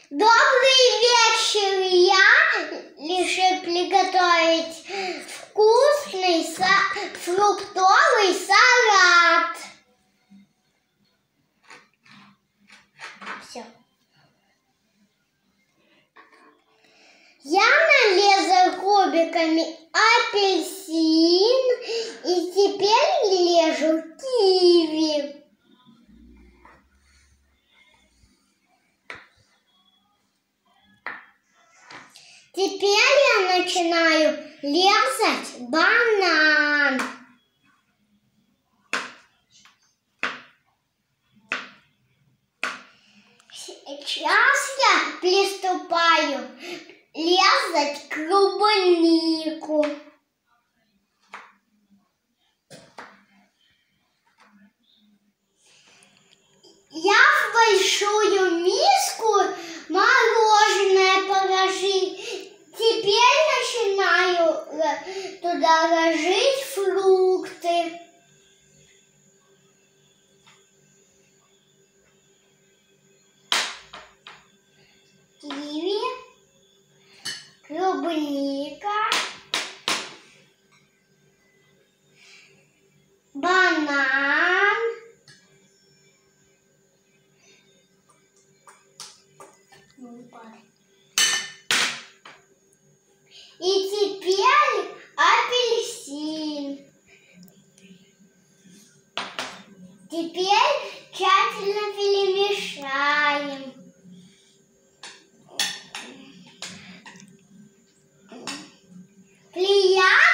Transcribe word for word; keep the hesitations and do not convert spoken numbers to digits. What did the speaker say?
Добрый вечер! Я решил приготовить вкусный са- фруктовый салат. Все. Я нарезал кубиками апельсин и теперь режу киви. Теперь я начинаю резать банан. Сейчас я приступаю резать клубнику. Я в большую миску мороженое положить. Теперь начинаю туда ложить фрукты. Киви, клубника, банан, и теперь апельсин. Теперь тщательно перемешаем. Приятно!